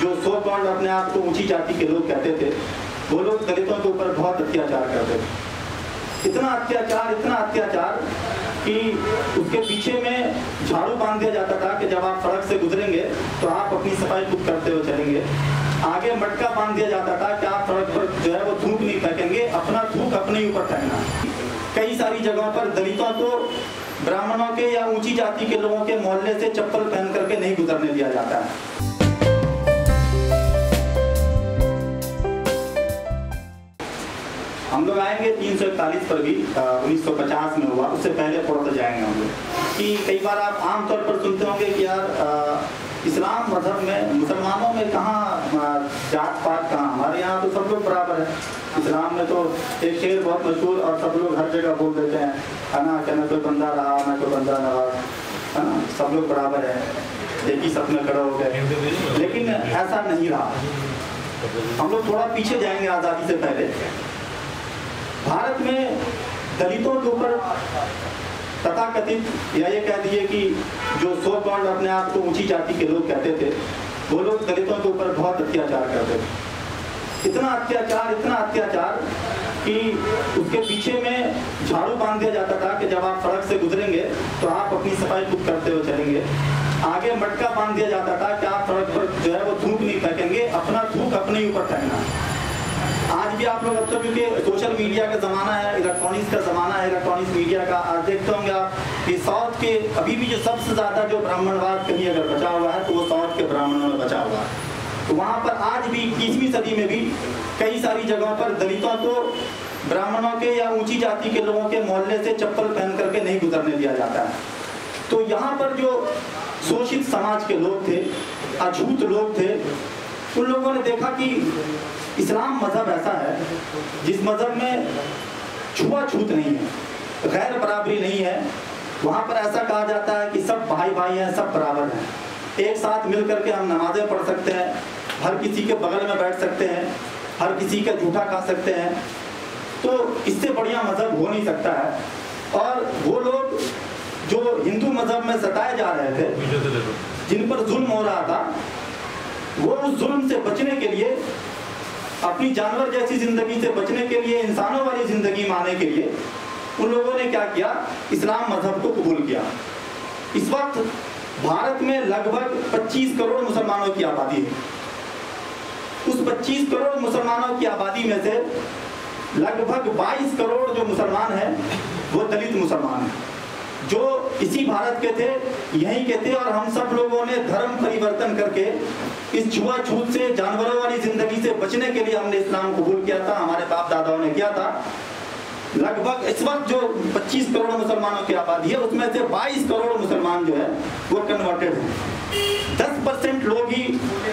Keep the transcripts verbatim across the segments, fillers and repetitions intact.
जो so called अपने आप को ऊंची जाति के लोग कहते थे, वो लोग दलितों के ऊपर बहुत अत्याचार करते थे। इतना अत्याचार इतना अत्याचार कि उसके पीछे में झाड़ू बांध दिया जाता था कि जब आप सड़क से गुजरेंगे तो आप अपनी सफाई खुद करते हुए चलेंगे। आगे मटका बांध दिया जाता था कि आप सड़क पर जो है वो थूक नहीं फेंकेंगे, अपना थूक अपने ही ऊपर फेंकना। कई सारी जगहों पर दलितों को ब्राह्मणों के या ऊंची जाति के लोगों के मोहल्ले से चप्पल पहन करके नहीं गुजरने दिया जाता है। हम लोग आएंगे तीन सौ इकतालीस पर भी उन्नीस सौ पचास में हुआ, उससे पहले पढ़ते जाएंगे हम लोग कि कई बार आप आमतौर पर सुनते होंगे कि यार आ, इस्लाम मजहब में मुसलमानों में कहाँ जात पात कहाँ, हमारे यहाँ तो सब लोग बराबर है। इस्लाम में तो एक शेर बहुत मशहूर और सब लोग हर जगह बोल देते हैं, है ना, क्या ना कोई बंदा रहा ना कोई बंदा रहा, है ना, सब लोग बराबर है, एक ही सब में खड़े हो गए। लेकिन ऐसा नहीं रहा। हम लोग थोड़ा पीछे जाएंगे आज़ादी से पहले। भारत में दलितों के ऊपर तथाकथित या ये कह दिए कि जो सो कॉल्ड अपने आप को ऊंची जाति के लोग कहते थे, वो लोग दलितों के ऊपर बहुत अत्याचार करते थे। इतना अत्याचार इतना अत्याचार कि उसके पीछे में झाड़ू बांध दिया जाता था कि जब आप सड़क से गुजरेंगे तो आप अपनी सफाई खुद करते हुए चलेंगे। आगे मटका बांध दिया जाता था कि आप सड़क पर जो है वो थूक नहीं फेंकेंगे, अपना थूक अपने ही ऊपर फेंकना। आज भी आप लोग अब तो क्योंकि सोशल मीडिया का ज़माना है, इलेक्ट्रॉनिक्स का ज़माना है, इलेक्ट्रॉनिक्स मीडिया का, आज देखते होंगे आप कि साउथ के अभी भी जो सबसे ज़्यादा जो ब्राह्मणवाद कहीं अगर बचा हुआ है तो वो साउथ के ब्राह्मणों में बचा हुआ है। तो वहाँ पर आज भी इक्कीसवीं सदी में भी कई सारी जगहों पर दलितों को ब्राह्मणों के या ऊंची जाति के लोगों के मोहल्ले से चप्पल पहन करके नहीं गुजरने दिया जाता है। तो यहाँ पर जो शोषित समाज के लोग थे, अछूत लोग थे, उन लोगों ने देखा कि इस्लाम मजहब ऐसा है जिस मजहब में छुआछूत नहीं है, गैर बराबरी नहीं है। वहाँ पर ऐसा कहा जाता है कि सब भाई भाई हैं, सब बराबर हैं, एक साथ मिल करके हम नमाजें पढ़ सकते हैं, हर किसी के बगल में बैठ सकते हैं, हर किसी का जूठा खा सकते हैं। तो इससे बढ़िया मजहब हो नहीं सकता है। और वो लोग जो हिंदू मजहब में सताए जा रहे थे, जिन पर जुल्म हो रहा था, वो उस जुल्म से बचने के लिए, अपनी जानवर जैसी जिंदगी से बचने के लिए, इंसानों वाली जिंदगी माने के लिए उन लोगों ने क्या किया, इस्लाम मजहब को कबूल किया। इस वक्त भारत में लगभग पच्चीस करोड़ मुसलमानों की आबादी है। उस पच्चीस करोड़ मुसलमानों की आबादी में से लगभग बाईस करोड़ जो मुसलमान हैं वो दलित मुसलमान हैं, जो इसी भारत के थे, यहीं के थे। और हम सब लोगों ने धर्म परिवर्तन करके इस छुआछूत से, जानवरों वाली जिंदगी से बचने के लिए हमने इस्लाम कबूल किया था, हमारे बाप दादाओं ने किया था। लगभग इस वक्त जो पच्चीस करोड़ मुसलमानों की आबादी है उसमें से बाईस करोड़ मुसलमान जो है वो कन्वर्टेड हैं। दस परसेंट लोग ही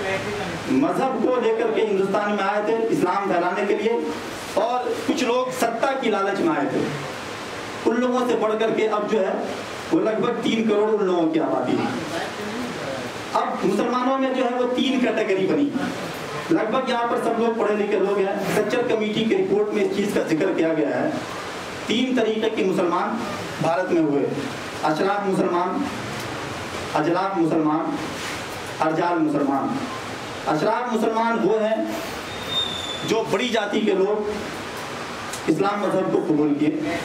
मजहब को लेकर के हिंदुस्तान में आए थे इस्लाम फैलाने के लिए, और कुछ लोग सत्ता की लालच में आए थे। उन लोगों से बढ़ करके अब जो है वो लगभग तीन करोड़ उन लोगों की आबादी है। अब मुसलमानों में जो है वो तीन कैटेगरी बनी। लगभग यहाँ पर सब लोग पढ़े लिखे लोग हैं। सच्चर कमेटी की रिपोर्ट में इस चीज़ का जिक्र किया गया है। तीन तरीके के मुसलमान भारत में हुए: अशराफ मुसलमान, अजलाफ मुसलमान, अर्जाल मुसलमान। अशराफ मुसलमान वो हैं जो बड़ी जाति के लोग इस्लाम मजहब को कबूल किए।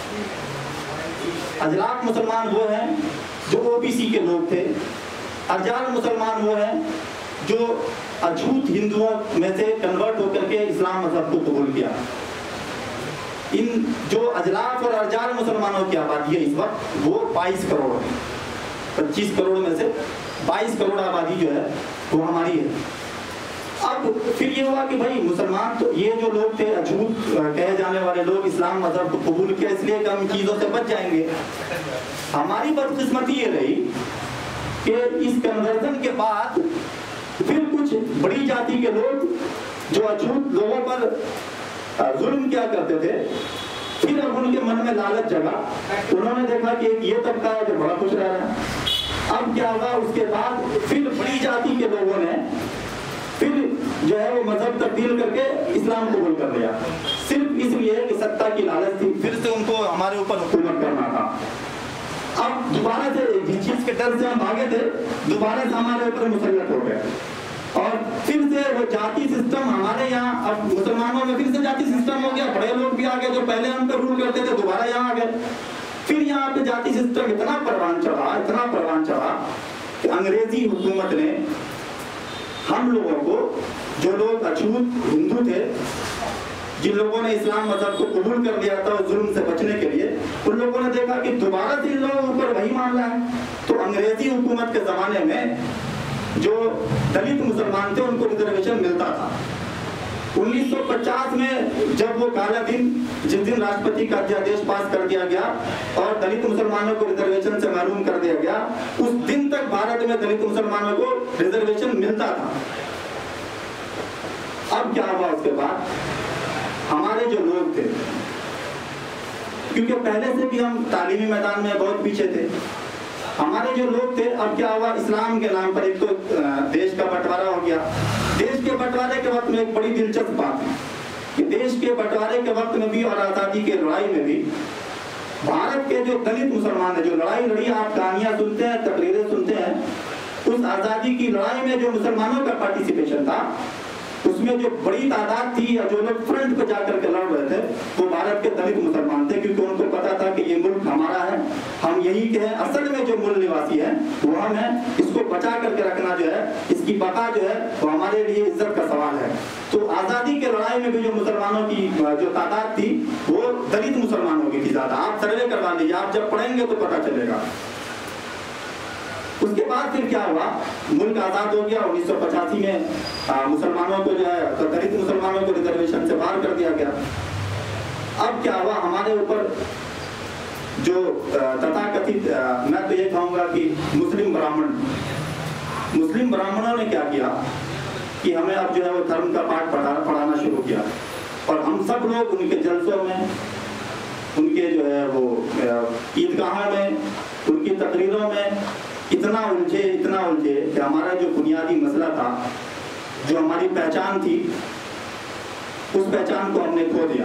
अजलाफ मुसलमान वो हैं जो ओबीसी के लोग थे। अर्जाल मुसलमान वो हैं जो अछूत हिंदुओं में से कन्वर्ट होकर के इस्लाम मजहब को कबूल किया। इन जो अजलाफ और अर्जाल मुसलमानों की आबादी है इस वक्त वो बाईस करोड़ है। पच्चीस करोड़ में से बाईस करोड़ आबादी जो है वो हमारी है। अब फिर ये हुआ कि भाई मुसलमान तो ये जो लोग थे, अछूत कहे जाने वाले लोग, इस्लाम मजहब को कबूल किया इसलिए कि हम चीज़ों से बच जाएंगे। हमारी बदकिस्मती ये रही कि इस कन्वर्जन के बाद फिर कुछ बड़ी जाति के लोग जो अछूत लोगों पर जुल्म क्या करते थे, फिर अब उनके मन में लालच जगा। उन्होंने देखा कि एक ये तबका है जो बड़ा खुश रह रहा है। अब क्या हुआ, उसके बाद फिर बड़ी जाति के लोगों ने फिर जो है वो मजहब तब्दील करके इस्लाम कबूल कर लिया, सिर्फ इसलिए कि सत्ता की लालच थी, फिर से उनको हमारे ऊपर हुकूमत करना था। अब दोबारा से जिस चीज के डर से हम भागे थे, दोबारा से हमारे ऊपर मुसल्लत हो गए। और फिर से वो जाति सिस्टम हमारे यहाँ, अब मुसलमानों में फिर से जाति सिस्टम हो गया, बड़े लोग भी आ गए जो पहले हम पे रूल करते थे दोबारा यहाँ आ गए। फिर यहाँ पे जाति सिस्टम इतना परवान चढ़ा, इतना परवान चढ़ा कि अंग्रेजी हुकूमत ने हम लोगों को, जो लोग अछूत हिंदू थे, जिन लोगों ने इस्लाम मजहब को कबूल कर लिया था जुल्म से बचने के लिए, उन लोगों ने देखा कि दोबारा से इन लोगों के ऊपर वही मामला है। तो अंग्रेजी हुकूमत के जमाने में जो दलित मुसलमान थे उनको रिजर्वेशन मिलता था। उन्नीस सौ पचास में जब वो काला दिन, जिस दिन राष्ट्रपति का अध्यादेश पास कर दिया गया और दलित मुसलमानों को रिजर्वेशन से महरूम कर दिया गया, उस दिन तक भारत में दलित मुसलमानों को रिजर्वेशन मिलता था। अब क्या हुआ उसके बाद, हमारे जो लोग थे, क्योंकि पहले से भी हम तालीमी मैदान में बहुत पीछे थे, हमारे जो लोग थे, अब क्या हुआ, इस्लाम के नाम पर एक तो देश का बंटवारा हो गया। देश के बंटवारे के वक्त में एक बड़ी दिलचस्प बात है कि देश के बंटवारे के वक्त में भी और आजादी की लड़ाई में भी भारत के जो दलित मुसलमान है, जो लड़ाई लड़ी, आप कहानियां सुनते हैं, तकरीरें सुनते हैं, उस आजादी की लड़ाई में जो मुसलमानों का पार्टिसिपेशन था, उसमें जो बड़ी तादाद थी या जो लोग फ्रंट पे जाकर के लड़ रहे थे, वो भारत के दलित मुसलमान थे, क्योंकि उनको पता था कि ये मुल्क हमारा है, हम यही के हैं, असल में जो मूल निवासी है वो हम हैं, इसको बचा करके रखना जो है, इसकी बका जो है वो हमारे लिए इज्जत का सवाल है। तो आजादी के लड़ाई में भी जो मुसलमानों की जो तादाद थी वो दलित मुसलमानों की थी ज्यादा। आप सर्वे करवा लीजिए, आप जब पढ़ेंगे तो पता चलेगा। उसके बाद फिर क्या हुआ, मुल्क आजाद हो गया। उन्नीस सौ पचासी में आ, मुसलमानों को जो है, तो दलित मुसलमानों को रिजर्वेशन से बाहर कर दिया गया। अब क्या हुआ, हमारे ऊपर जो तथाकथित, मैं तो ये कहूंगा कि मुस्लिम ब्राह्मण, मुस्लिम ब्राह्मणों ने क्या किया कि हमें अब जो है वो धर्म का पाठ पढ़ा पढ़ाना शुरू किया, और हम सब लोग उनके जलसों में, उनके जो है वो ईदगाहों में, उनकी तकरीरों में इतना उलझे इतना उलझे कि हमारा जो बुनियादी मसला था, जो हमारी पहचान थी, उस पहचान को हमने खो दिया।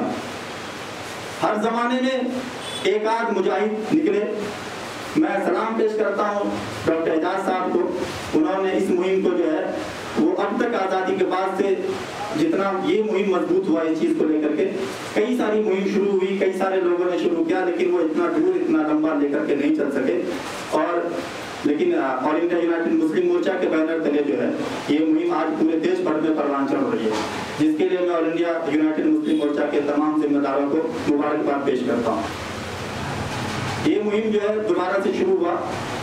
हर जमाने में एक आध मुजाहिद निकले। मैं सलाम पेश करता हूँ डॉक्टर एजाज साहब को, उन्होंने इस मुहिम को जो है वो अब तक आज़ादी के बाद से जितना ये मुहिम मजबूत हुआ इस चीज़ को लेकर के, कई सारी मुहिम शुरू हुई, कई सारे लोगों ने शुरू किया, लेकिन वो इतना दूर इतना लंबा लेकर के नहीं चल सके। और लेकिन All India United Muslim Morcha के बैनर तले जो है ये मुहिम आज पूरे देश भर में परवान चढ़ रही है, जिसके लिए मैं All India United Muslim Morcha के तमाम जिम्मेदारों को मुबारकबाद पेश करता हूँ। ये मुहिम जो है दोबारा से शुरू हुआ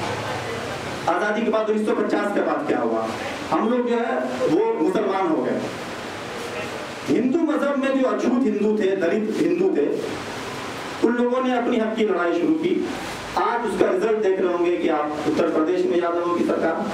आज़ादी के बाद। उन्नीस सौ पचास के बाद क्या हुआ, हम लोग जो है वो मुसलमान हो गए। हिंदू मजहब में जो अछूत हिंदू थे, दलित हिंदू थे, उन लोगों ने अपनी हक की लड़ाई शुरू की। आज उसका रिजल्ट देख रहे होंगे कि आप उत्तर प्रदेश में यादवों की सरकार,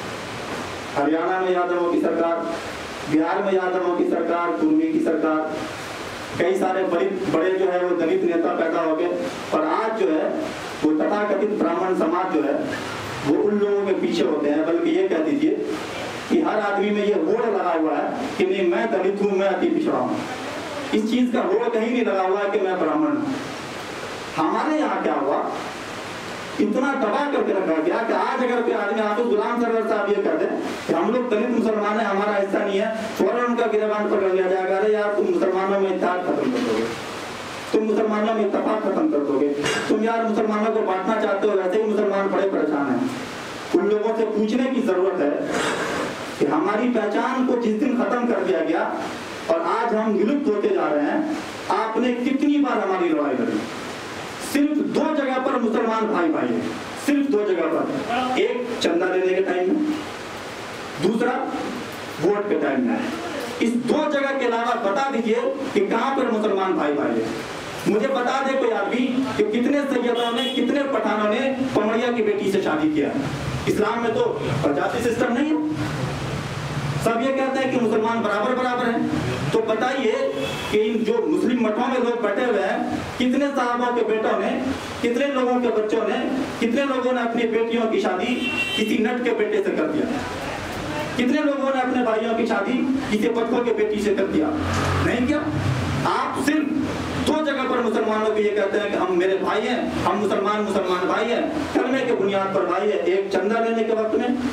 हरियाणा में यादवों की सरकार, बिहार में यादवों की सरकार, पूर्वी की सरकार, कई सारे बड़े बड़े जो है वो दलित नेता पैदा हो गए। और आज जो है वो तथाकथित ब्राह्मण समाज जो है वो उन लोगों के पीछे होते हैं, बल्कि ये कह दीजिए कि हर आदमी में ये होड़ लगा हुआ है कि नहीं मैं दलित हूँ, मैं अति पिछड़ा हूँ। इस चीज का होड़ कहीं नहीं लगा हुआ है कि मैं ब्राह्मण हूँ। हमारे यहाँ क्या हुआ, इतना दबा करके रखा गया कि आज अगर कोई आदमी, आप गुलाम सरवर साहब ये कहते हैं कि हम लोग दलित मुसलमान है, हमारा हिस्सा नहीं है, फौरन उनका गिरबान पकड़ लिया जाएगा, अरे यार तुम मुसलमानों में इत्तेहाद खत्म कर दोगे, तुम मुसलमानों में इत्तेफाक खत्म कर दोगे, तुम यार मुसलमानों को बांटना चाहते हो, वैसे ही मुसलमान बड़े परेशान हैं। उन लोगों से पूछने की जरूरत है कि हमारी पहचान को जिस दिन खत्म कर दिया गया और आज हम विलुप्त होते जा रहे हैं, आपने कितनी बार हमारी लड़ाई लड़ी। सिर्फ दो जगह पर मुसलमान भाई भाई है, सिर्फ दो जगह पर, एक चंदा लेने के टाइम में, दूसरा वोट के टाइम में। इस दो जगह के अलावा बता दीजिए कि कहां पर मुसलमान भाई भाई है। मुझे बता दे कोई आदमी कि कितने सैयदों ने, कितने पठानों ने पमड़िया की बेटी से शादी किया। इस्लाम में तो जाति सिस्टम नहीं है, सब ये कहते हैं कि मुसलमान बराबर बराबर हैं। तो बताइए कि इन जो मुस्लिम मठों में लोग बैठे हुए हैं, कितने साहबों के बेटों ने, कितने लोगों के बच्चों ने, कितने लोगों ने अपनी बेटियों की शादी किसी नट के बेटे से कर दिया, कितने लोगों ने अपने भाइयों की शादी किसी बच्चों के बेटी से कर दिया? नहीं किया। आप सिर्फ दो जगह पर मुसलमानों को ये कहते हैं कि हम मेरे भाई हैं, हम मुसलमान मुसलमान भाई हैं, कलमे के बुनियाद पर भाई है। एक चंदा लेने के वक्त में,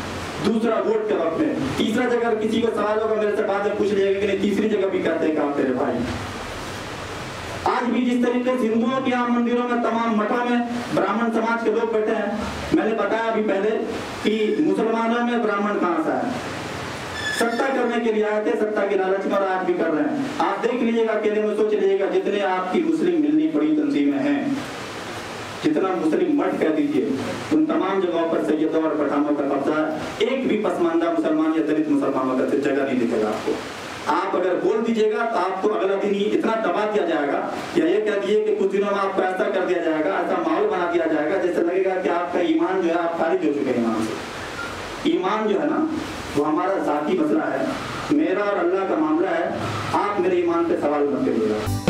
दूसरा वोट के वक्त में, तीसरा जगह किसी को सवाल होगा मेरे से बाद में पूछ लिएगा कि नहीं, तीसरी जगह भी कहते हैं काम तेरे भाई। आज भी जिस तरीके से हिंदुओं के यहाँ मंदिरों में, तमाम मठों में ब्राह्मण समाज के लोग बैठे हैं, मैंने बताया अभी पहले कि मुसलमानों में ब्राह्मण कहाँ से है, सत्ता करने के लिए आए थे, सत्ता की लालच में, और आज भी कर रहे हैं। आप देख लीजिएगा, अकेले में सोच लीजिएगा, जितने आपकी मुस्लिम मिलनी बड़ी तंजीमें हैं, जितना मुस्लिम मठ कह दीजिए, उन तमाम जगहों पर सैयदों और पठानों का कब्जा है। एक भी पसमानदा मुसलमान या दलित मुसलमानों का जगह नहीं दिखेगा आपको। आप अगर बोल दीजिएगा तो आपको अगला दिन ही इतना दबा दिया जाएगा, या ये कह दिए कि कुछ दिनों में आपको ऐसा कर दिया जाएगा, ऐसा माहौल बना दिया जाएगा जैसे लगेगा कि आपका ईमान जो है, आप खारिज हो चुके हैं ईमान से। ईमान जो है ना, वो हमारा जाती मसला है, मेरा और अल्लाह का मामला है। आप मेरे ईमान पे सवाल मत करिएगा।